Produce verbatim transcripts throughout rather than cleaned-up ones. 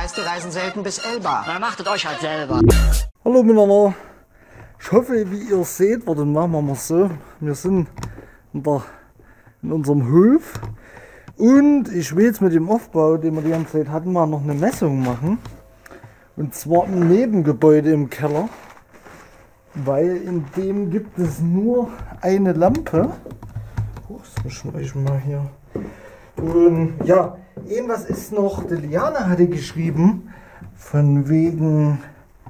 heißt, die reisen selten bis Elba. Na, macht es euch halt selber. Hallo miteinander. Ich hoffe, wie ihr seht, warte, machen wir mal so. Wir sind in, der, in unserem Hof und ich will jetzt mit dem Aufbau, den wir die ganze Zeit hatten, mal noch eine Messung machen. Und zwar im Nebengebäude im Keller, weil in dem gibt es nur eine Lampe. Oh, das schmeiße ich mal hier. Und ja, irgendwas ist noch, die Liane hatte geschrieben, von wegen,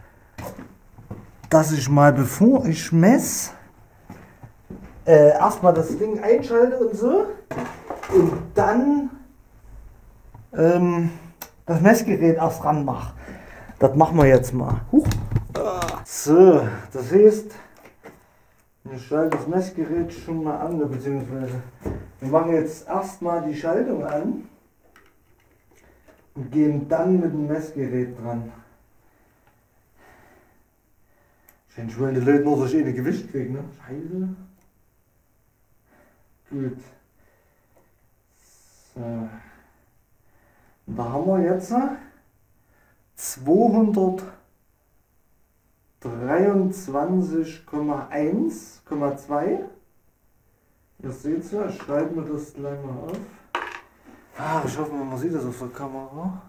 dass ich mal, bevor ich messe, äh, erstmal das Ding einschalte und so und dann ähm, das Messgerät erst ran mache. Das machen wir jetzt mal. Huch. So, das heißt, ich schalte das Messgerät schon mal an, beziehungsweise wir machen jetzt erstmal die Schaltung an und gehen dann mit dem Messgerät dran. Ich will die Leute nur durch eine Gewicht kriegen, ne? Scheiße. Gut. So. Und da haben wir jetzt zweihundertdreiundzwanzig Komma eins Komma zwei. Ihr seht es ja, ich schreibe mir das gleich mal auf. Ah, ich hoffe, man sieht das auf der Kamera.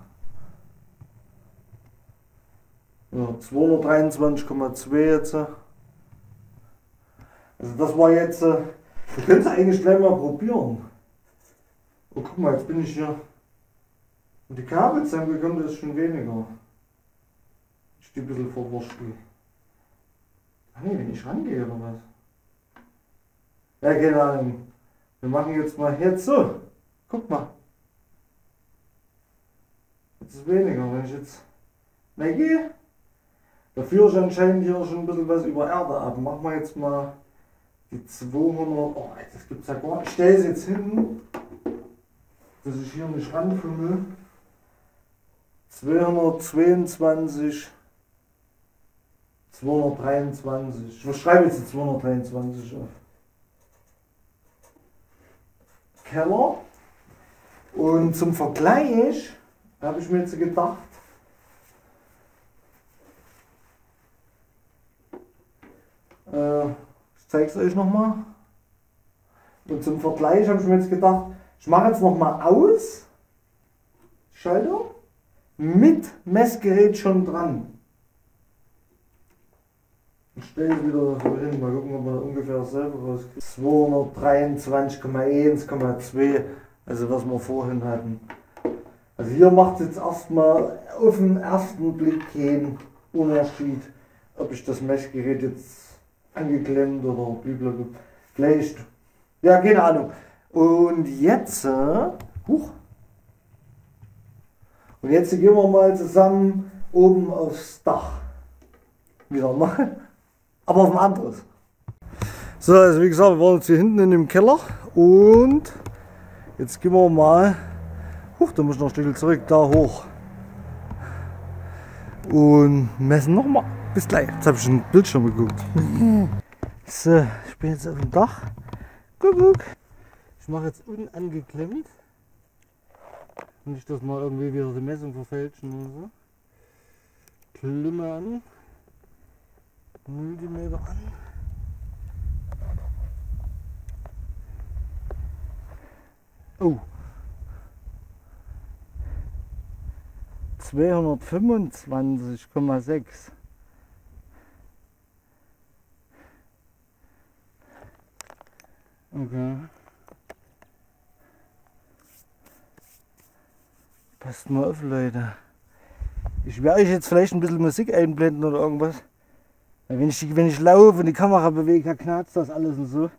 Ja, zweihundertdreiundzwanzig Komma zwei jetzt. Also das war jetzt, wir können es eigentlich gleich mal probieren. Oh, guck mal, jetzt bin ich hier. Und die Kabel zusammengekommen, das ist schon weniger. Ich stehe ein bisschen verwurschtelt. Ach nee, wenn ich rangehe oder was? Ja, keine Ahnung. Wir machen jetzt mal jetzt so. Guck mal. Jetzt ist weniger, wenn ich jetzt weggehe. Da führe ich anscheinend hier schon ein bisschen was über Erde ab. Machen wir jetzt mal die zweihundert. Oh, das gibt's ja gar nicht. Ich stelle es jetzt hin, dass ich hier nicht ranfummel. zweihundertzweiundzwanzig, zweihundertdreiundzwanzig. Ich schreibe jetzt die zweihundertdreiundzwanzig auf. Keller. Und zum Vergleich habe ich mir jetzt gedacht, äh, ich zeige es euch nochmal. Und zum Vergleich habe ich mir jetzt gedacht, ich mache jetzt nochmal aus, Schalter, mit Messgerät schon dran. Ich stelle es wieder so hin, mal gucken, ob wir ungefähr dasselbe rauskriegen. zweihundertdreiundzwanzig Komma eins Komma zwei, also was wir vorhin hatten. Also hier macht es jetzt erstmal auf den ersten Blick keinen Unterschied, ob ich das Messgerät jetzt angeklemmt oder blablabla. Vielleicht, ja, keine Ahnung. Und jetzt, äh, huch. Und jetzt gehen wir mal zusammen oben aufs Dach. Wieder mal. Aber auf ein anderes. So, also wie gesagt, wir waren jetzt hier hinten in dem Keller und jetzt gehen wir mal, huch, da muss ich noch ein Stück zurück, da hoch. Und messen nochmal. Bis gleich. Jetzt habe ich schon den Bildschirm geguckt. So, ich bin jetzt auf dem Dach. Guck. Ich mache jetzt unangeklemmt. Nicht, dass mal irgendwie wieder die Messung verfälschen oder so. Klemme an. Millimeter an. Oh. zweihundertfünfundzwanzig Komma sechs. Okay. Passt mal auf, Leute. Ich werde euch jetzt vielleicht ein bisschen Musik einblenden oder irgendwas. Weil wenn ich, wenn ich laufe und die Kamera bewege, knarzt das alles und so.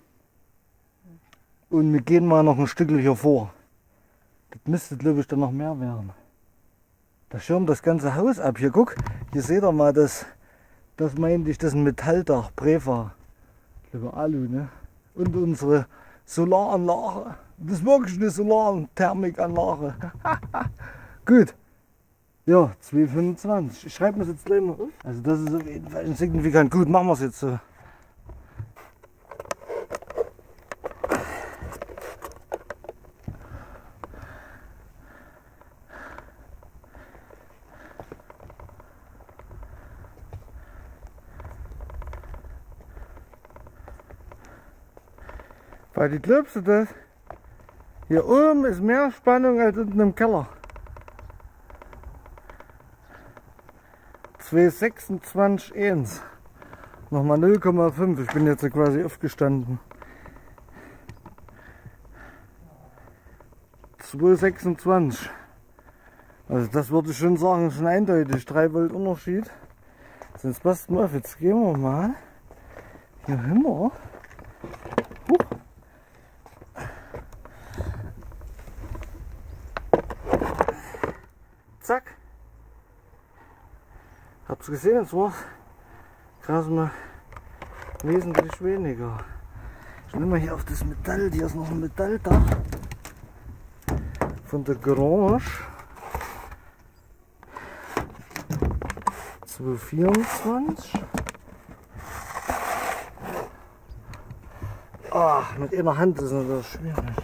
Und wir gehen mal noch ein Stückchen hier vor. Das müsste, glaube ich, dann noch mehr werden. Da schirmt das ganze Haus ab. Hier, guck, hier seht ihr mal, das, das meinte ich, das ist ein Metalldach, Prefa. Ich glaube Alu, ne? Und unsere Solaranlage. Das ist wirklich eine Solarthermikanlage. Gut. Ja, zweihundertfünfundzwanzig. Ich schreibe mir das jetzt gleich mal auf. Also das ist auf jeden Fall signifikant. Gut, machen wir es jetzt so. Weil die glaubst du das? Hier oben ist mehr Spannung als unten im Keller. zwei sechsundzwanzig Komma eins. Nochmal null Komma fünf. Ich bin jetzt quasi aufgestanden. zwei sechsundzwanzig. Also das würde ich schon sagen, ist schon eindeutig. drei Volt Unterschied. Sonst passt mal auf. Jetzt gehen wir mal hier hin. Huch. Zack. Hab's gesehen, es war krass mal wesentlich weniger. Ich nehme mal hier auf das Metall, hier ist noch ein Metalldach von der Garage. zwei vierundzwanzig. Ach, mit einer Hand ist das schwierig.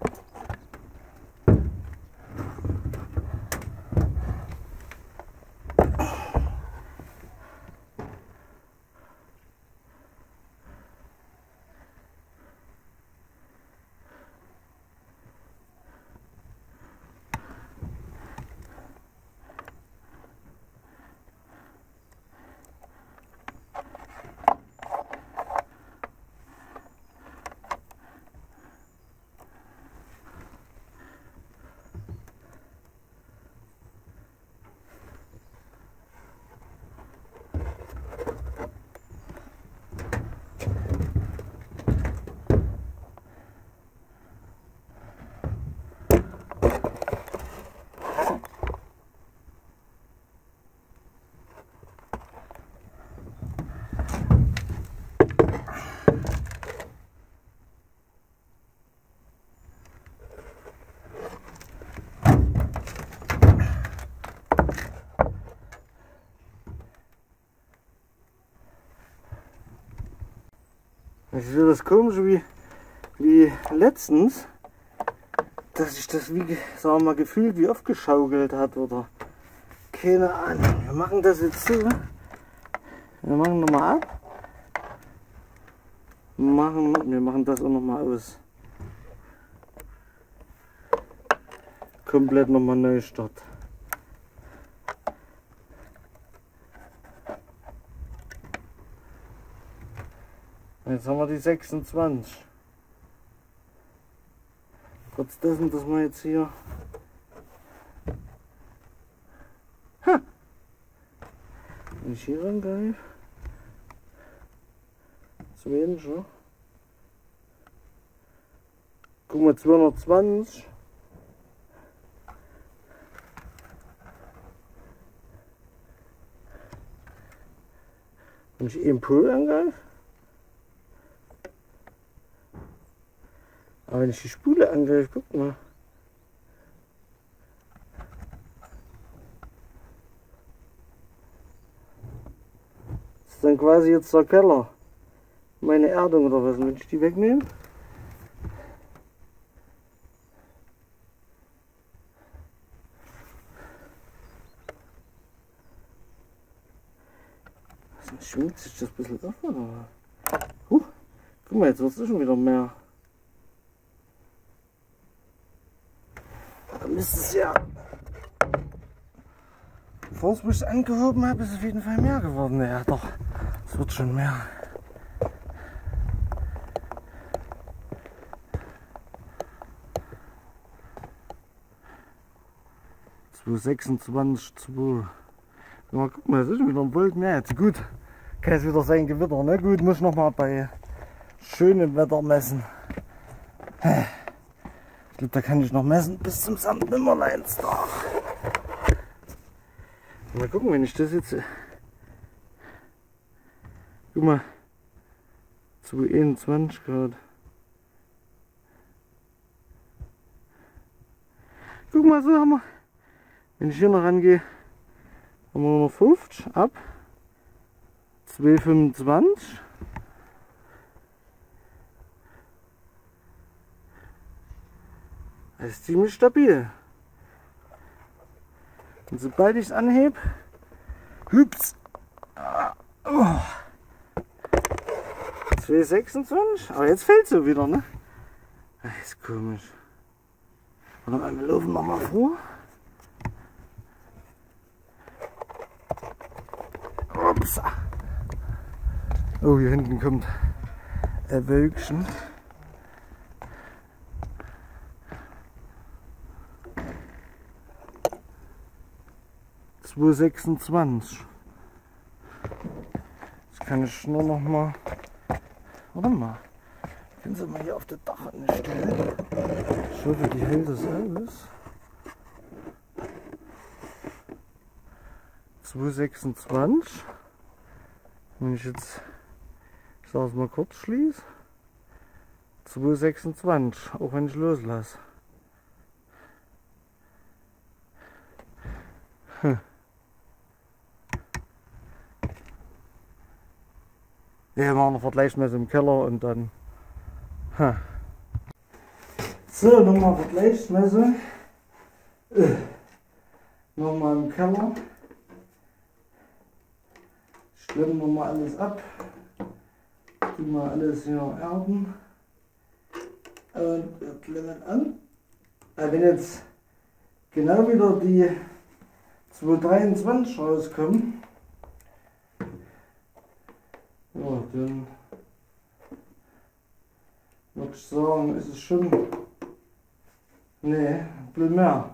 Das ist so das Komische wie, wie letztens, dass sich das wie, sagen wir mal, gefühlt wie aufgeschaukelt hat oder keine Ahnung. Wir machen das jetzt so. Wir machen nochmal ab. Wir machen, wir machen das auch nochmal aus. Komplett nochmal Neustart. Jetzt haben wir die sechsundzwanzig. Trotz dessen, dass wir jetzt hier... Ha! Wenn ich hier rangreife, zu wenig, ne? Guck mal, zweihundertzwanzig. Wenn ich eben Pol angreife. Aber wenn ich die Spule angreife, guck mal. Das ist dann quasi jetzt der Keller. Meine Erdung oder was, wenn ich die wegnehme. Was, schwingt sich das ein bisschen auf, oder? Huh, guck mal, jetzt wird es schon wieder mehr. Da müsste es ja, bevor es mich angehoben habe, ist es auf jeden Fall mehr geworden. Ja doch, es wird schon mehr. zwei sechsundzwanzig, zwei. Ja, guck mal, das ist schon wieder ein Volt mehr jetzt. Gut, kann jetzt wieder sein Gewitter, ne? Gut, muss noch mal bei schönem Wetter messen. Ich glaube, da kann ich noch messen bis zum Sankt Nimmerleinstag. Mal gucken, wenn ich das jetzt... Guck mal, zweihunderteinundzwanzig Grad. Guck mal, so haben wir... Wenn ich hier noch rangehe, haben wir noch fünfzig ab. zweihundertfünfundzwanzig. Das ist ziemlich stabil. Und sobald ich es anhebe, hüps, zweihundertsechsundzwanzig, aber jetzt fällt es so wieder, ne? ist komisch. Warte mal, wir laufen noch mal vor. Ups. Oh, hier hinten kommt ein Wölkchen. zwei sechsundzwanzig. Jetzt kann ich nur noch mal. Warte mal. Können Sie mal hier auf der Dach stellen? Ich hoffe, die hält das aus. zwei sechsundzwanzig. Wenn ich jetzt, ich sage es mal kurz, schließe. zwei sechsundzwanzig, auch wenn ich loslasse. Hm. Wir machen eine Vergleichsmesse im Keller und dann. Hm. So, nochmal Vergleichsmesse. Äh. Nochmal im Keller. Schlemmen wir mal alles ab. Tun wir alles hier erden. Und wir klemmen an. Wenn jetzt genau wieder die zwei dreiundzwanzig rauskommen, ja, dann würde ich sagen, ist es schon. Nee, ein bisschen mehr.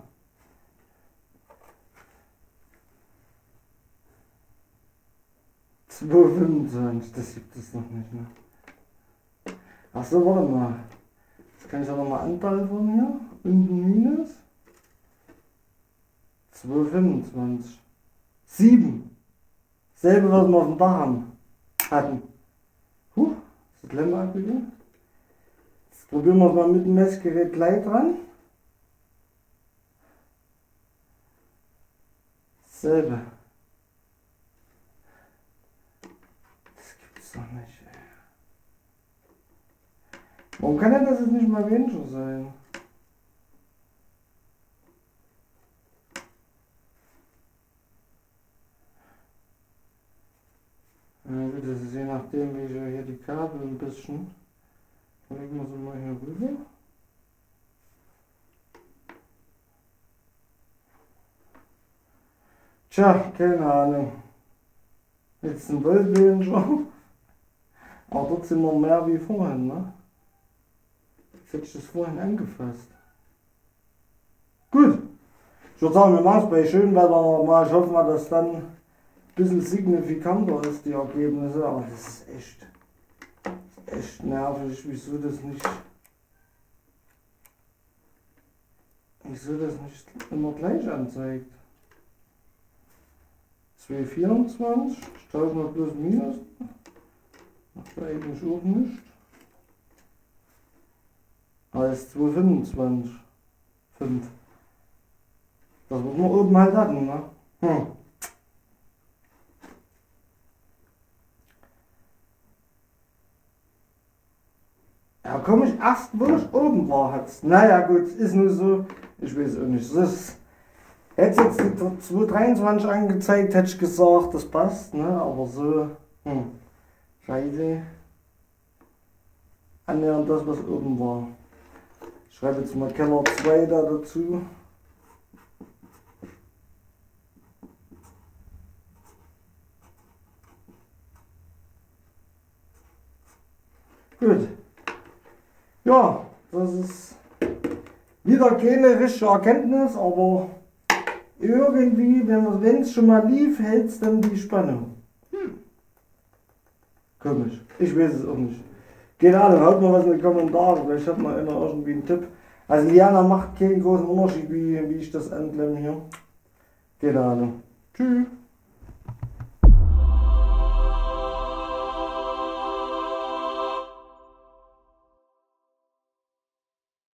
zwei fünfundzwanzig, das gibt es noch nicht, ne? Achso, warte mal. Jetzt kann ich auch nochmal Anteil von hier. Unten minus. zwei fünfundzwanzig. sieben. Selbe, was wir auf dem Dach haben. Hatten. Huh, ist das Lämmer abgegangen? Jetzt probieren wir es mal mit dem Messgerät gleich dran. Selbe. Doch nicht, ey. Warum kann denn das jetzt nicht mal weniger sein? Ja gut, das ist je nachdem, wie ich hier die Kabel ein bisschen. Legen wir sie mal hier rüber. Tja, keine Ahnung. Jetzt ein Voltwillen schon. Aber dort sind wir mehr wie vorhin, ne? Jetzt hätte ich das vorhin angefasst. Gut. Ich würde sagen, wir machen es bei schönem Wetter nochmal. Ich hoffe mal, dass dann ein bisschen signifikanter ist, die Ergebnisse. Aber das ist echt, das ist echt nervig, wieso das nicht, wieso das nicht immer gleich anzeigt. zwei vierundzwanzig, ich tausche noch plus minus. Macht da eigentlich auch nicht. Aber es ist zwei fünfundzwanzig. fünf. Das, was wir oben halt hatten, ne? Hm. Ja, komm ich erst, wo ich oben war, hat's. Naja, gut, ist nur so. Ich weiß auch nicht. Das ist, hätte jetzt die zwei dreiundzwanzig angezeigt, hätte ich gesagt, das passt, ne? Aber so. Hm. Scheiße. Annähernd das, was oben war. Ich schreibe jetzt mal Keller zwei da dazu. Gut. Ja, das ist wieder keine richtige Erkenntnis, aber irgendwie, wenn es schon mal lief, hält es dann die Spannung. Hm. Komisch. Ich weiß es auch nicht. Keine Ahnung, haut mal was in die Kommentare, vielleicht hat mal einer irgendwie einen Tipp. Also Liana macht keinen großen Unterschied, wie, wie ich das anklemme hier. Keine Ahnung. Tschüss.